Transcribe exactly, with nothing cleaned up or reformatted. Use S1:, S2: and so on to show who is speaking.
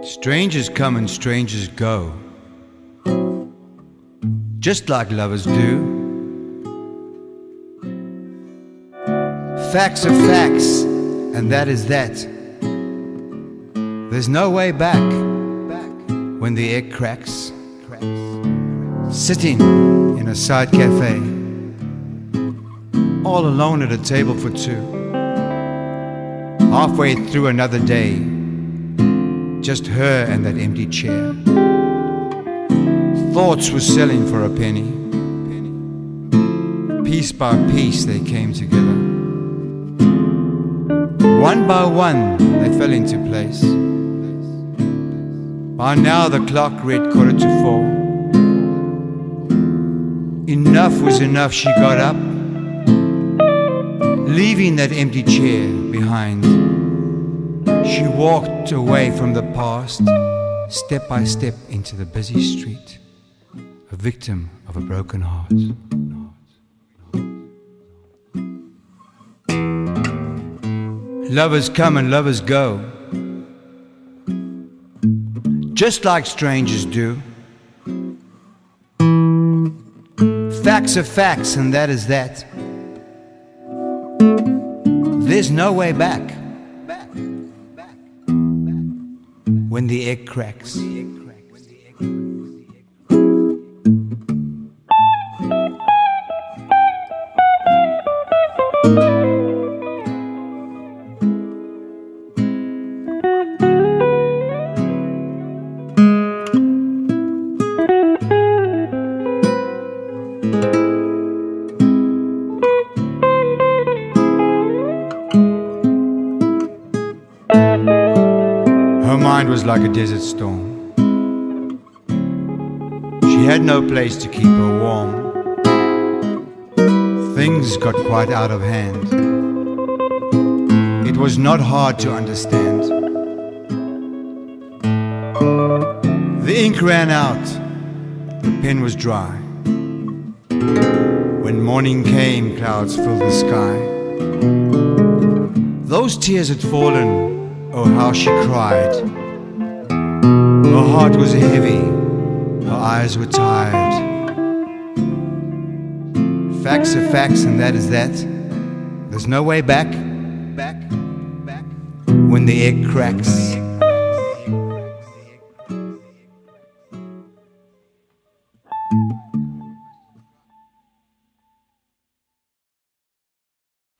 S1: Strangers come and strangers go, just like lovers do. Facts are facts, and that is that. There's no way back when the egg cracks. Sitting in a side cafe, all alone at a table for two, halfway through another day, just her and that empty chair. Thoughts were selling for a penny. Piece by piece they came together. One by one they fell into place. By now the clock read quarter to four. Enough was enough, she got up, leaving that empty chair behind. She walked away from the past, step by step into the busy street, a victim of a broken heart. Lovers come and lovers go, just like strangers do. Facts are facts, and that is that. There's no way back when the egg cracks. Her mind was like a desert storm. She had no place to keep her warm. Things got quite out of hand. It was not hard to understand. The ink ran out, the pen was dry. When morning came, clouds filled the sky. Those tears had fallen. Oh, how she cried. Her heart was heavy, her eyes were tired. Facts are facts, and that is that. There's no way back, back, back when the egg cracks.